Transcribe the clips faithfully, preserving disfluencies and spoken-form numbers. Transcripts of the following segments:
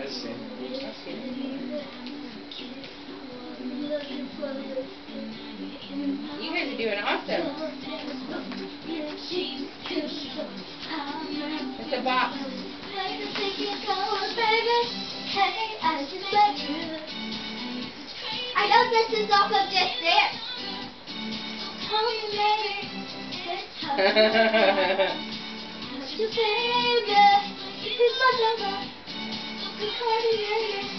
Let's see. You guys are doing awesome. It's a bop. I know this is off of Just Dance. You baby, he's my lover. You call me baby.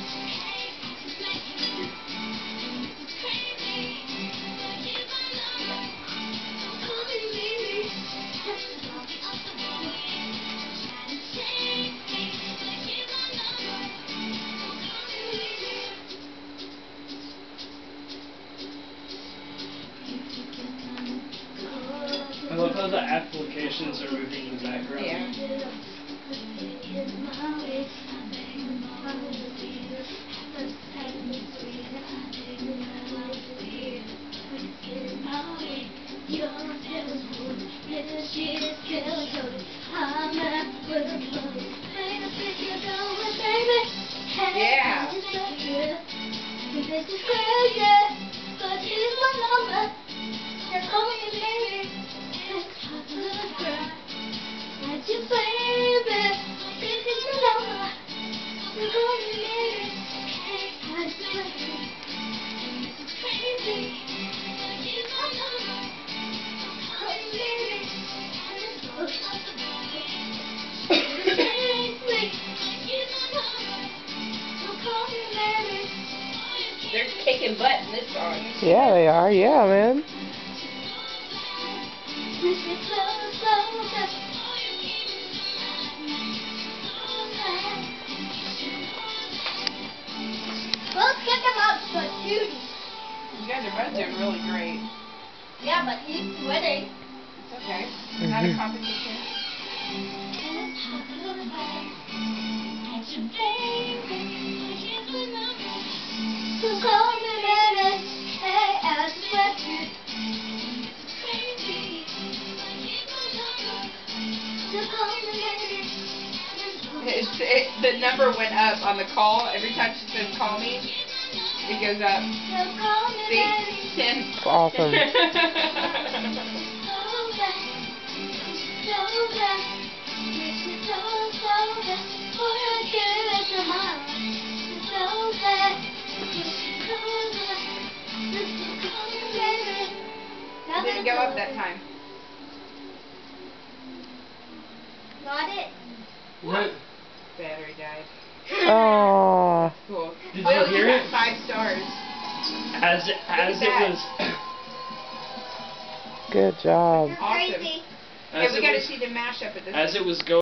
I love how the applications are moving in the background. Yeah. Yeah. This is crazy, but here's my number. Just call me baby. Like you baby. This is my number. Just call me baby. I swear. This is crazy. But here's my number. Call me baby. They're kicking butt in this song. Yeah, they are. Yeah, man. Both kick him up, but Judy. You guys are both doing really great. Yeah, but he's winning. It's okay. It's not a competition. So call me baby, hey, I swear to. So call me baby. It's, it, the number went up on the call. Every time she says call me, it goes up. So call me See? baby. ten. It's awesome. It didn't go up that time. Got it? What? Battery died. Oh. Cool. Did Will, you hear got it? five stars. As, as it that. was... Good job. Awesome. Crazy. Hey, As we it got to was, see the mashup of this. as it was going...